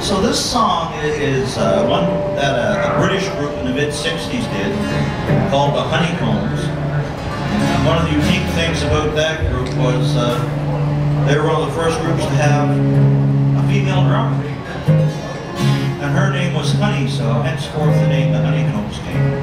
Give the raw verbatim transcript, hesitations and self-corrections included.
So this song is uh, one that a, a British group in the mid sixties did, called the Honeycombs. And one of the unique things about that group was uh, they were one of the first groups to have a female drummer. And her name was Honey, so henceforth the name the Honeycombs came.